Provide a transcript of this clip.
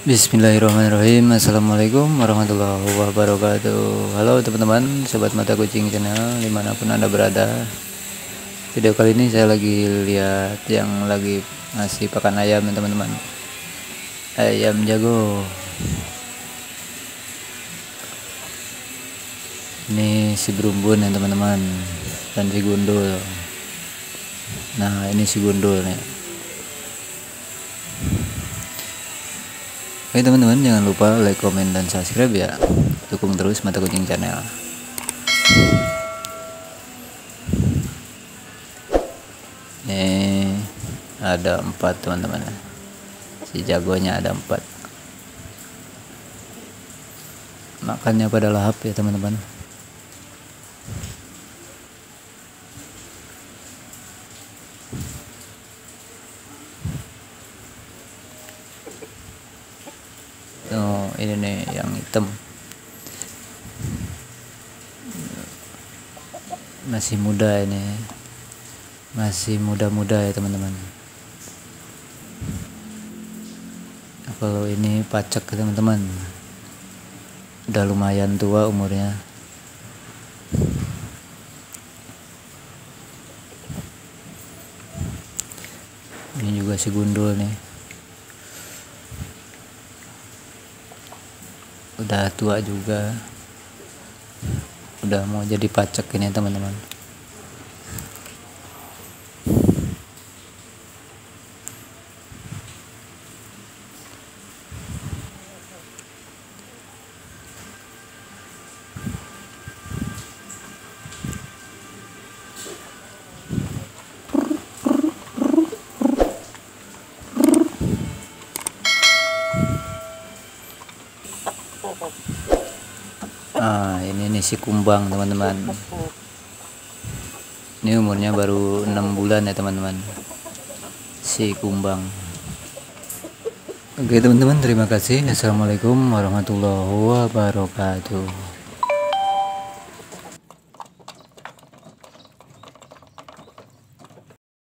Bismillahirrahmanirrahim. Assalamualaikum warahmatullahi wabarakatuh. Halo teman-teman, sobat mata kucing channel dimanapun anda berada. Video kali ini saya lagi lihat yang lagi ngasih pakan ayam ya teman-teman. Ayam jago. Ini si berumbun ya teman-teman, dan si gundul. Nah ini si gundul nih. Oke teman-teman, jangan lupa like, komen, dan subscribe ya. Dukung terus Mata Kucing Channel. Nih ada 4 teman-teman. Si jagonya ada 4. Makannya pada lahap ya teman-teman. Oh ini nih yang hitam, masih muda ini, masih muda-muda ya teman-teman. Kalau ini pacak ya teman-teman, udah lumayan tua umurnya. Ini juga si gundul nih, udah tua juga, udah mau jadi pacak ini teman-teman. Ini nih si kumbang teman-teman. Ini umurnya baru 6 bulan ya teman-teman, si kumbang. Oke teman-teman, terima kasih. Assalamualaikum warahmatullahi wabarakatuh.